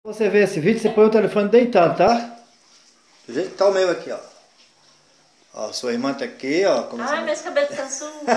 Você vê esse vídeo, você põe o telefone deitado, tá? Do jeito que tá o meu aqui, ó. Ó, sua irmã tá aqui, ó. Ai, meus cabelos estão suando.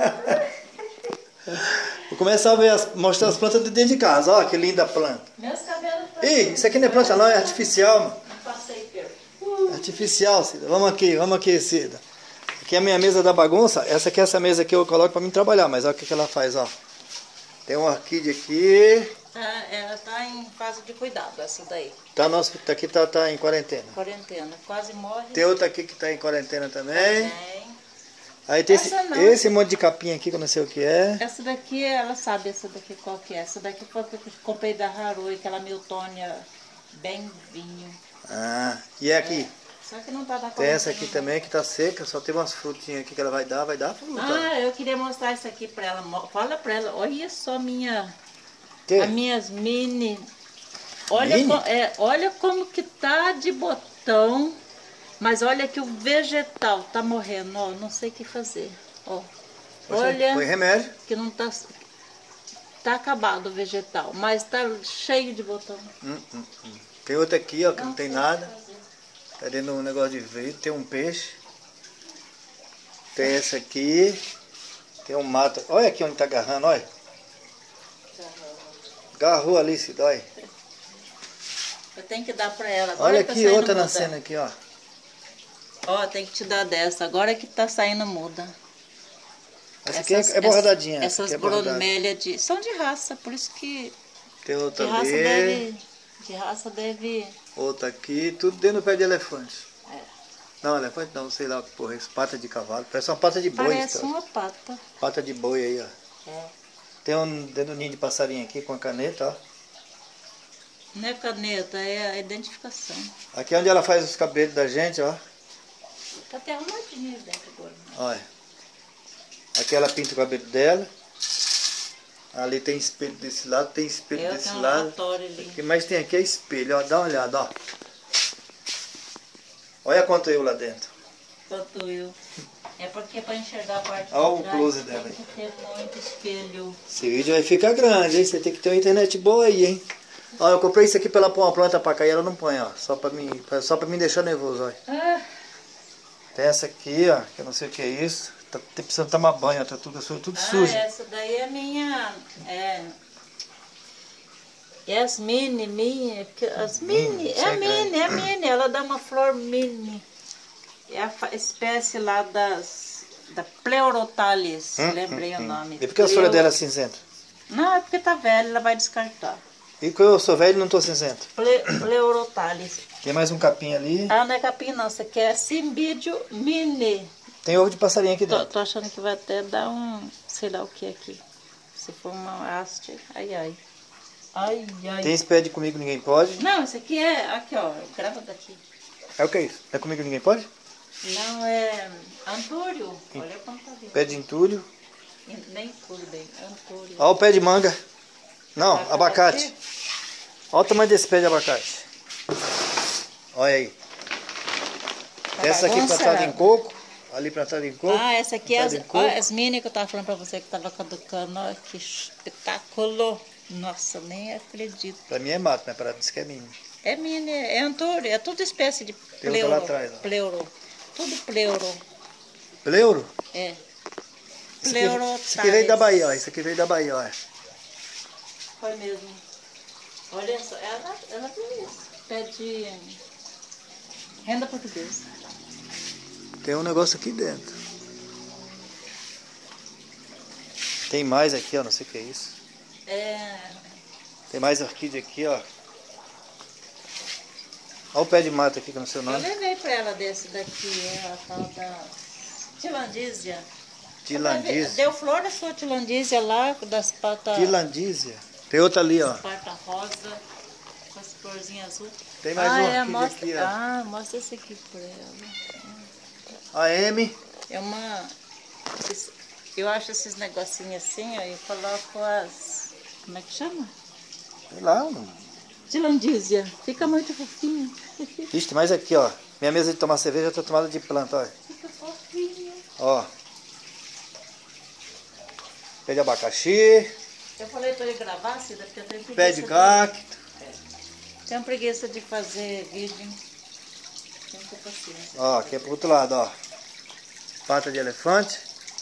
Vou começar a ver mostrar as plantas de dentro de casa. Ó, que linda planta. Meus cabelos estão Ih, isso aqui não é planta não, é artificial, mano. Não passei perto. Artificial, Cida. Vamos aqui, Cida. Aqui é a minha mesa da bagunça. Essa aqui é essa mesa que eu coloco pra mim trabalhar, mas olha o que ela faz, ó. Tem uma orquídea aqui. Ela tá em fase de cuidado, essa daí. Tá, nossa, aqui tá em quarentena. Quarentena, quase morre. Tem outra aqui que tá em quarentena também. Também. Aí tem esse não. monte de capinha aqui que eu não sei o que é. Essa daqui, ela sabe essa daqui qual que é. Essa daqui foi que eu comprei da Harui, aquela Miltônia bem vinho. Ah, e é aqui? Só que não tá da Tem essa aqui também que tá seca, só tem umas frutinhas aqui que ela vai dar fruta. Ah, eu queria mostrar isso aqui pra ela. Fala pra ela, olha só Que? as minhas mini. Olha, Mini? olha como que tá de botão. Mas olha que o vegetal tá morrendo, ó. Não sei o que fazer. Ó. Olha Põe remédio. que não tá. Tá acabado o vegetal, mas tá cheio de botão. Tem outra aqui, ó, que não tem nada. Tá dentro de um negócio de vidro, tem um peixe. Tem essa aqui. Tem um mato. Olha aqui onde tá agarrando, olha. Agarrou ali, se dói. Eu tenho que dar pra ela. Agora Olha tá aqui, saindo outra muda. nascendo aqui, ó. Ó, tem que te dar dessa. Agora que tá saindo muda. Essa aqui é bordadinha. Essas bromélias são de raça, por isso que Tem outra de raça ali. de raça deve. Outra aqui, tudo dentro do pé de elefante. É. Não, elefante não, sei lá o que porra, isso, pata de cavalo. Parece uma pata de boi. Parece isso, ó. uma pata. Pata de boi aí, ó. É. Tem um dedo de passarinho aqui com a caneta, ó. Não é caneta, é a identificação. Aqui é onde ela faz os cabelos da gente, ó. Tá até arrumadinho dentro agora. Olha. Aqui ela pinta o cabelo dela. Ali tem espelho desse lado, tem espelho desse Tem um lado. lavatório ali. O que mais tem aqui é espelho, ó. Dá uma olhada, ó. Olha quanto eu lá dentro. Quanto eu. É porque para enxergar a parte Olha de o trás, close dela tem que ter muito espelho. Esse vídeo vai ficar grande, hein? Você tem que ter uma internet boa aí, hein? Ó, eu comprei isso aqui pra ela pôr uma planta pra cair, ela não põe, ó. Só pra me deixar nervoso, ó. Ah, Tem essa aqui, ó, que eu não sei o que é isso. Tá precisando tomar banho, ó, tá tudo sujo. essa daí é minha. Yasmine, minha. As mini. É a mini. Ela dá uma flor mini. É a espécie lá da Pleurotalis. Lembrei o nome. E por que as folhas dela é cinzenta? Não, é porque tá velha, ela vai descartar. E que eu sou velho e não tô cinzento. Pleurotalis. Tem mais um capim ali. Ah, não é capim não, isso aqui é Cymbidium mini. Tem ovo de passarinho aqui dentro. Tô achando que vai até dar um, sei lá o que aqui. Se for uma haste, ai, ai. Ai, ai. Tem esse pé de comigo ninguém pode. Não, isso aqui é, aqui ó, grava daqui. É o que é isso? É comigo ninguém pode? Não, é antúrio. Olha como tá vindo. Pé de entulho. Nem tudo bem, antúrio. Olha o pé de manga. Não, abacate. Olha o tamanho desse pé de abacate. Olha aí. Tá Essa aqui bagunça, plantada em coco. Ali plantada em coco. Ah, essa aqui é plantada em coco. as mini que eu tava falando pra você que tava caducando. Olha que espetáculo. Nossa, nem acredito. Pra mim é mato, mas pra ela disse que é mini. É mini, é antúrio, é tudo espécie de Tem outra lá atrás, ó. pleuro. Tudo pleuro. Pleuro? É. Isso aqui veio da Bahia, ó. Isso aqui veio da Bahia, ó. Foi mesmo. Olha só, ela tem isso. Pé de renda portuguesa. Tem um negócio aqui dentro. Tem mais aqui, ó. Não sei o que é isso. Tem mais orquídea aqui, ó. Olha o pé de mato aqui, que eu não sei o Eu nome. levei pra ela desse daqui, é a tal da tilandísia. Tilandísia. Deu flor da sua tilandísia lá, das patas. Tilandísia. Tem outra ali, ó. Pata rosa, com as florzinhas azul. Tem mais uma orquídea mostra, aqui, ó. Ah, mostra esse aqui pra ela. A M. É uma. Eu acho esses negocinhos assim, ó, e coloco as. Como é que chama? Sei lá, mano. Tilandísia. Fica muito fofinho. Ixi, tem mais aqui, ó. Minha mesa de tomar cerveja tá tomada de planta, ó. Fica fofinho. Ó. Pé de abacaxi. Eu falei pra ele gravar, Cida, porque eu tenho que Pé de cacto. Tenho preguiça de fazer vídeo. Tenho que ter paciência. Ó, aqui é pro outro lado, ó. Pata de elefante.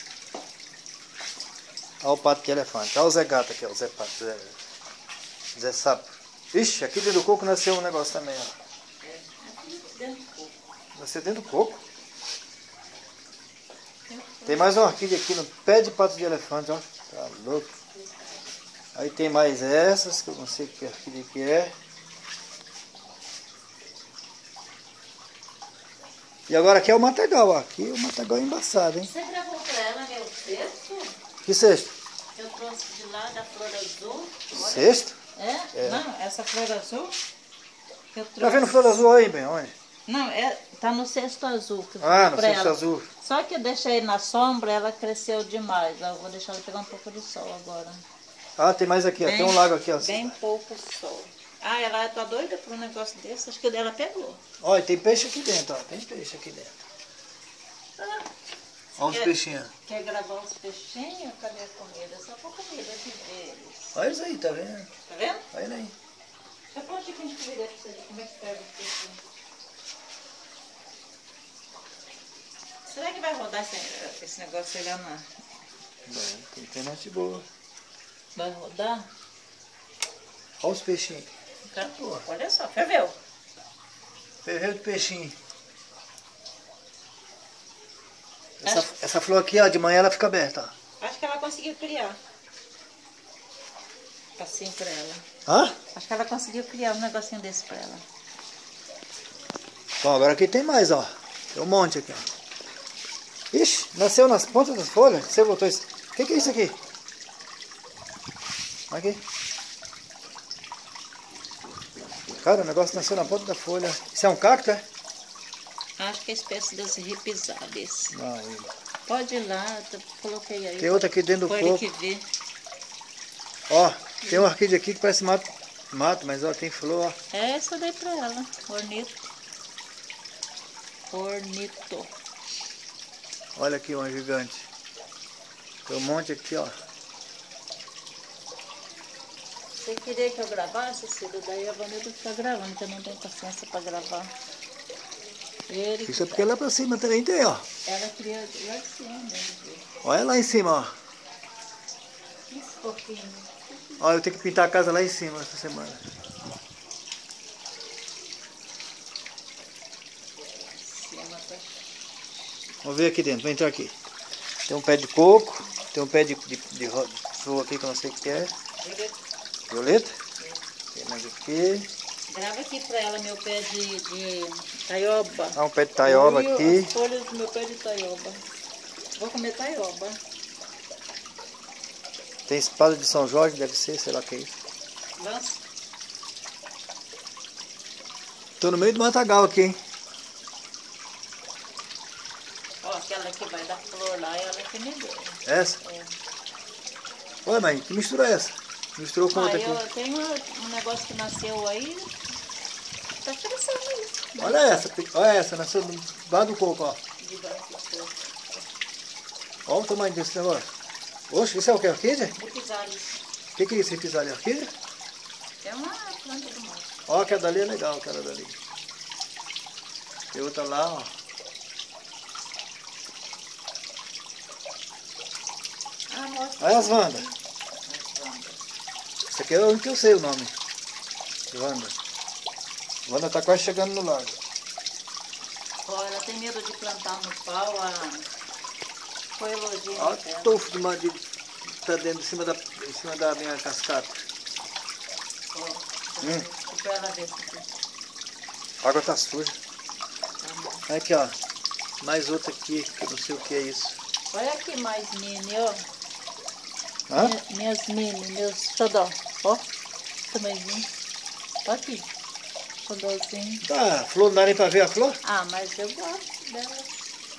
Ó o pato de elefante. Ó o Zé Gato aqui, ó. O Zé Pato. Zé Sapo. Ixi, aqui dentro do coco nasceu um negócio também, ó. É, aqui dentro do coco. Nasceu dentro do coco. Tem mais uma orquídea aqui no pé de pato de elefante, ó. Tá louco. Aí tem mais essas, que eu não sei que orquídea que é. E agora aqui é o matagal, ó. Aqui o matagal é embaçado, hein? Você gravou pra ela meu cesto? Que cesto? Eu trouxe de lá da flor azul. Olha. Cesto? É? Não, essa flor azul. Que eu trouxe. Tá vendo flor azul aí, bem? Onde? Não, tá no cesto azul. Que eu Ah, no pra cesto ela. azul. Só que eu deixei na sombra, ela cresceu demais. Eu vou deixar ela pegar um pouco de sol agora. Ah, tem mais aqui, ó. Tem um lago aqui, ó. Bem pouco sol. Ah, ela tá doida por um negócio desse? Acho que ela pegou. Olha, tem peixe aqui dentro, ó. Tem peixe aqui dentro. Ah, Olha os peixinhos. quer gravar os peixinhos? Cadê a comida? Só pra comida de ver eles. Olha eles aí, tá vendo? Tá vendo? Olha ele aí. Eu posso te contar pra você como é que pega os peixinhos. Será que vai rodar esse negócio aí lá na... Bom, tem internet boa. Vai rodar? Olha os peixinhos. Pô, olha só, ferveu. Ferveiro de peixinho. Essa flor aqui, ó, de manhã ela fica aberta, ó. Acho que ela conseguiu criar. Assim pra ela. Hã? Acho que ela conseguiu criar um negocinho desse pra ela. Bom, agora aqui tem mais, ó. Tem um monte aqui, ó. Ixi, nasceu nas pontas das folhas. Você botou isso. O que é isso aqui? Aqui. Cara, o negócio nasceu na ponta da folha. Isso é um cacto, é? Acho que é a espécie das repisales. Não, Pode ir lá, eu coloquei aí. tem outra aqui dentro do Foi ele coco. que vê. Ó, tem uma orquídea aqui que parece mato, mas ó, tem flor, ó. É essa daí pra ela. Ornito. Ornito. Olha aqui uma gigante. Tem um monte aqui, ó. Você queria que eu gravasse, Cida? Daí a Vanessa fica gravando, que eu não tenho paciência pra gravar. Ele Isso é porque lá pra cima também tem, ó. Ela cria lá de cima mesmo. Olha lá em cima, ó. Que fofinho. Ó, eu tenho que pintar a casa lá em cima essa semana. Vamos ver aqui dentro, vou entrar aqui. Tem um pé de coco, tem um pé de flor aqui que eu não sei o que é. Violeta. Tem mais aqui. Grava aqui pra ela meu pé de taioba. Ah, um pé de taioba Olha aqui. as folhas do meu pé de taioba. Vou comer taioba. Tem espada de São Jorge, deve ser, sei lá o que é isso. Lança. Tô no meio do matagal aqui, hein? Ó, aquela que vai dar flor lá, ela que me deu. Essa? É. Olha, mãe, que mistura é essa? Misturou com outra aqui. Eu tenho um negócio que nasceu aí. Tá crescendo aí. Olha essa, nasceu debaixo do coco, ó. Debaixo do coco. Olha o tamanho desse negócio. Oxe, isso é o que? Orquídea? Repisales. O que é isso, repisale? Orquídea? É uma planta do mato. Ó, aquela dali é legal, aquela dali. Tem outra lá, ó. Ah, mostra. Olha as Wanda. Esse aqui é o que eu sei o nome. Wanda. Wanda tá quase chegando no lago. Ó, ela tem medo de plantar no pau foi elogio. Olha o tufo de madeira que tá dentro, em cima da minha cascata. Ó, pra ela ver aqui. A água tá suja. Aqui, ó. Mais outra aqui, que eu não sei o que é isso. Olha aqui mais mini, ó. Hã? Minhas mini, meus xodó. Ó, tamanhozinho. Ó aqui. Xodózinho. Tá, flor, não dá nem pra ver a flor? Ah, mas eu gosto dela.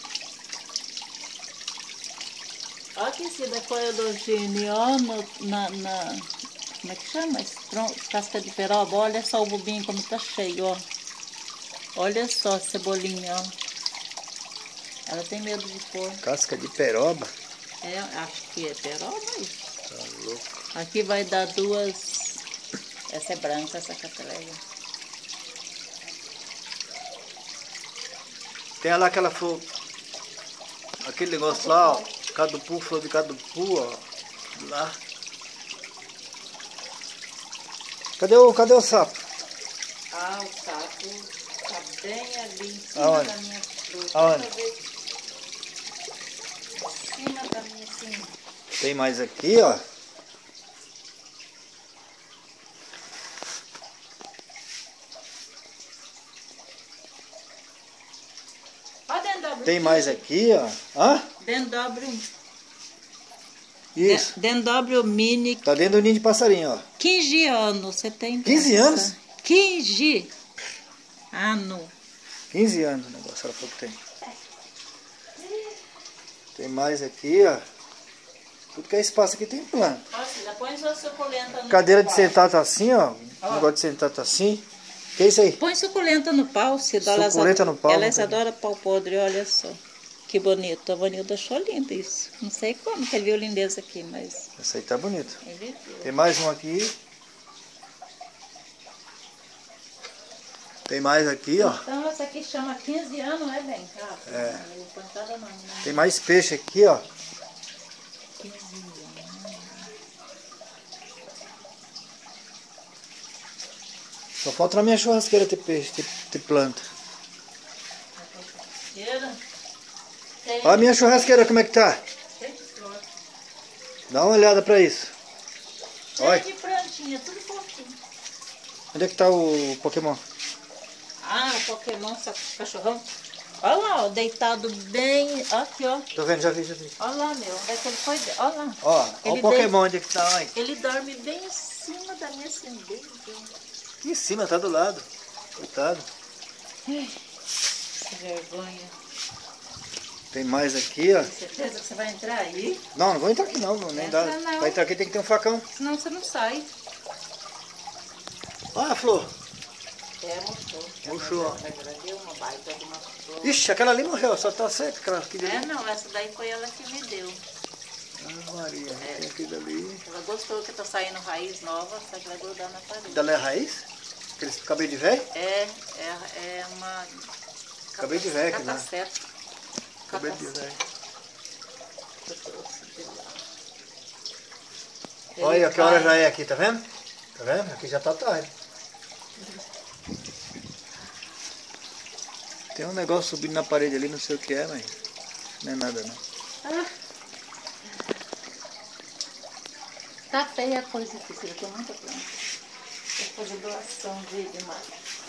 Olha aqui, Cida, foi elogio, ó, como é que chama? Casca de peroba. Olha só o bubinho como tá cheio, ó. Olha só a cebolinha, ó. Ela tem medo de pôr. Casca de peroba? É, acho que é peroba isso. Tá louco. Aqui vai dar duas. Essa é branca, essa cateleia. Tem lá aquela flor, aquele negócio lá, ó, cadupu, flor de cadupu, ó, lá. Cadê o sapo? Ah, o sapo tá bem ali em cima Aonde? da minha fruta. Aonde? Em cima da minha assim. Tem mais aqui, ó. Ó, dendróbio. Tem mais aqui, ó. Hã? Dendróbio. Isso. Dendróbio mini. Tá dentro do ninho de passarinho, ó. 15 anos. Você tem 15 anos? 15 anos. 15 anos o negócio, ela falou que tem. Tem mais aqui, ó. Tudo que é espaço aqui tem planta. Ó, Cida, põe sua suculenta no Cadeira de pau. sentar tá assim, ó. O negócio de sentar tá assim. Que é isso aí? Põe suculenta no pau, Cida. Suculenta no pau, Elas não adoram pau podre, olha só. Que bonito. A Vanilda achou lindo isso. Não sei como que ele viu lindeza aqui, mas Esse aí tá bonito. ele viu. Tem mais um aqui. Tem mais aqui, ó. Então essa aqui chama 15 anos, não é bem? Ah, É. não vou pôr cada nome, né? Tem mais peixe aqui, ó. 15 anos. Só falta na minha churrasqueira ter peixe, ter planta. Cheira. Tem Olha a minha churrasqueira como é que tá. cheio de flor. Dá uma olhada pra isso. Olha. Cheio de plantinha, tudo fofinho. Onde é que tá o Pokémon? Ah, o Pokémon, cachorrão. Olha lá, ó, deitado bem. Aqui, ó. Tô vendo, já vi, já vi. Olha lá, meu. Onde é que ele foi? Olha lá. Ó, olha Ele o Pokémon onde é que tá, olha. Ele dorme bem em cima da minha cendeira. Aqui em cima, tá do lado. Coitado. Que vergonha. Tem mais aqui, ó. Tem certeza que você vai entrar aí? Não, não vou entrar aqui não, nem dá. Entra não. Pra entrar aqui tem que ter um facão. Senão você não sai. Olha a flor. É, mostrou. Murchou, ó. Deu uma baita de uma flor. Ixi, aquela ali morreu, só tá seca. Aquela aqui dali. É, não, essa daí foi ela que me deu. Ah, Maria, tem aqui dali. Ela gostou que tá saindo raiz nova, só que vai grudar na parede. Dali é raiz? Aquele cabelo de velho? É uma... Cabelo de velho aqui, né? Cataceta. Cabelo de velho. Eu trouxe de lá. Olha que hora já é aqui, tá vendo? Tá vendo? Aqui já tá tarde. Tem um negócio subindo na parede ali, não sei o que é, mas não é nada não. Ah. Tá feia a coisa aqui, Cida, tem muita planta. Vou fazer doação de mato.